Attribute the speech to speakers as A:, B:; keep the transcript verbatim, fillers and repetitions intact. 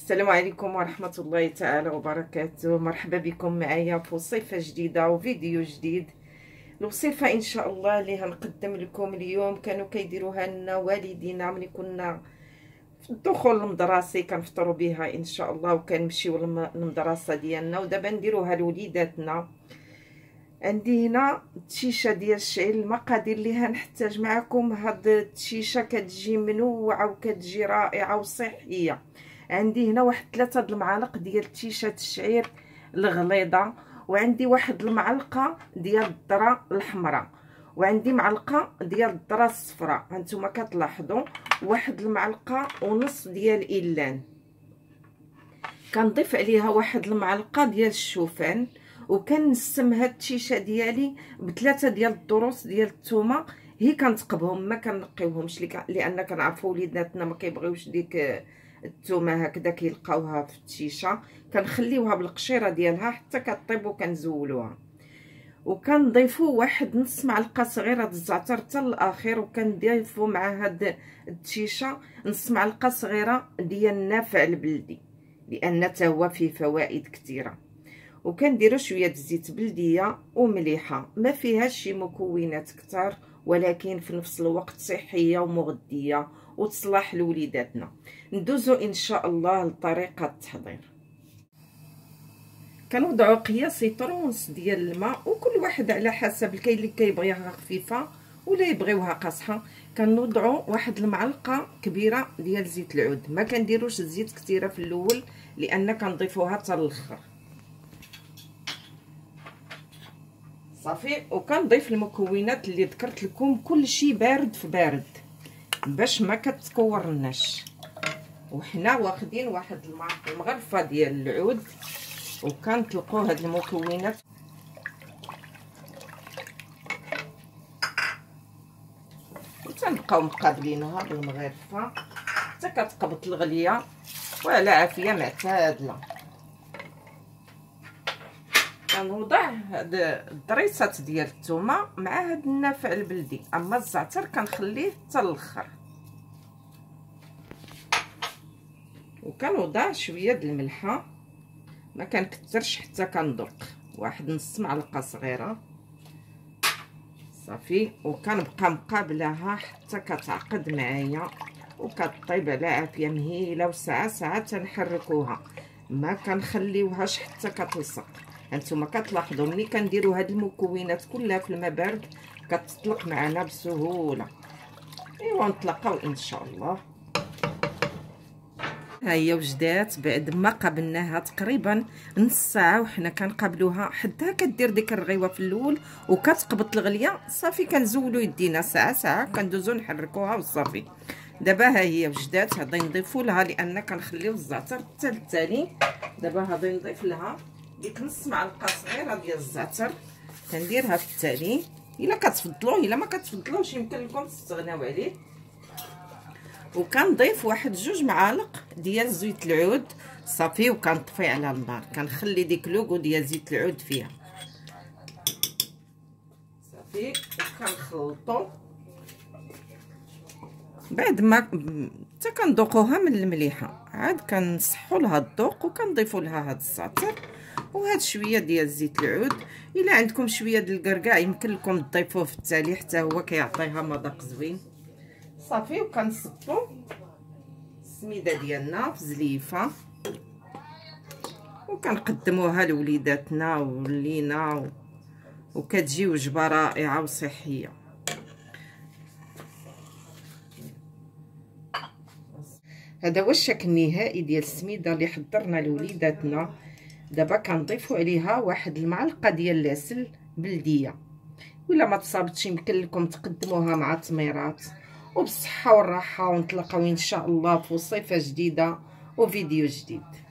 A: السلام عليكم ورحمة الله تعالى وبركاته. مرحبا بكم معايا في وصفة جديدة وفيديو جديد. الوصفة ان شاء الله اللي هنقدم لكم اليوم كانوا كيديروها لنا والدينا ملي كنا في الدخول المدرسي، كنفطروا بها ان شاء الله وكنمشيو للمدرسة ديالنا، ودابا نديروها لوليداتنا. عندي هنا التشيشه ديال الشعير. المقادير اللي هنحتاج معكم، هاد التشيشه كتجي منوعه وكتجي رائعه وصحيه. عندي هنا واحد ثلاثة د المعالق ديال تشيشه الشعير الغليظه، وعندي واحد المعلقه ديال الذره الحمراء، وعندي معلقه ديال الذره الصفراء هانتوما كتلاحظوا، واحد المعلقه ونص ديال إيلان. كنضيف عليها واحد المعلقه ديال الشوفان، وكنسم هاد التشيشه ديالي بثلاثه ديال الضروس ديال الثومه. هي كنتقبهم ما كنقيوهمش لان كنعرفوا وليداتنا ما كيبغيوش ديك الثومه هكذا كيلقاوها في التشيشه. كنخليوها بالقشيره ديالها حتى كطيب وكنزولوها. وكنضيفوا واحد نص معلقه صغيره د الزعتر حتى الاخير، وكنضيفوا مع هاد التشيشه نص معلقه صغيره ديال النافع البلدي لان حتى هو فيه فوائد كثيره. وكنديروا شويه زيت بلديه ومليحه، ما فيهاش شي مكونات كتار، ولكن في نفس الوقت صحيه ومغذيه وتصلح لوليداتنا. ندوزو ان شاء الله لطريقه التحضير. كنوضعوا قياس طرونس ديال الماء، وكل واحد على حسب الكاين اللي كيبغيها خفيفه ولا يبغيوها قاصحه. كنوضعوا واحد المعلقه كبيره ديال زيت العود، ما كنديروش الزيت كثيره في الاول لان كنضيفوها حتى الاخر صافي. وكنضيف المكونات اللي ذكرت لكم، كل شيء بارد في بارد باش ما كتكورناش. وحنا واخدين واحد المغرفه ديال العود، وكنطلقوا هاد المكونات وتنبقاو مقابلينها بالمغرفه حتى كتقبط الغليه وعلى عافيه معتادله. كنوضع هاد الضريسات ديال الثومه مع هاد النافع البلدي، اما الزعتر كنخليه حتى الاخر. وكنوضع شويه د الملحه، ما كنكثرش حتى كنذوق، واحد نص معلقه صغيره صافي. وكنبقى مقابلاها حتى كتعقد معايا وكطيب على عافيه مهيله، وساعه ساعه تنحركوها، ما كنخليوهاش حتى كتلصق. هانتوما كتلاحظوا ملي كنديروا هاد المكونات كلها في الماء بارد كتطلق معنا بسهوله. ايوا نتلاقاو ان شاء الله. ها هي وجدات بعد ما قبلناها تقريبا نص ساعه، وحنا كنقابلوها حتى كدير ديك الرغيوه في الاول وكتقبط الغليه صافي. كنزولوا يدينا ساعه ساعه كندوزو نحركوها وصافي. دابا ها هي وجدات، غادي نضيفوا لها لان كنخليو الزعتر حتى التالي. دابا غادي نضيف لها ديك نص معلقه صغيره ديال الزعتر، كنديرها في التالي. الا كتفضلوه الا ما كتفضلوش يمكن لكم تستغناو عليه. وكنضيف واحد جوج معالق ديال زيت العود صافي، وكنطفي على النار. كنخلي ديك لوغو ديال زيت العود فيها صافي. وكنخلطو بعد ما حتى كنذوقوها من المليحه، عاد كنصحوا لها الذوق وكنضيفوا لها هاد الزعتر وهاد شويه ديال زيت العود. الا عندكم شويه ديال الكركاع يمكن لكم تضيفوه في التالي حتى هو كيعطيها مذاق زوين صافي. وكنصبوا السميده ديالنا في زليفه وكنقدموها لوليداتنا ولينا، وكتجي وجبه رائعه وصحيه. هذا هو الشكل النهائي ديال السميده اللي حضرنا لوليداتنا. دابا كنضيفوا عليها واحد المعلقه ديال العسل بلديه، ولا ما تصابتش يمكن لكم تقدموها مع التميرات. وبالصحه والراحه، ونتلاقاو ان شاء الله في وصفه جديده وفيديو جديد.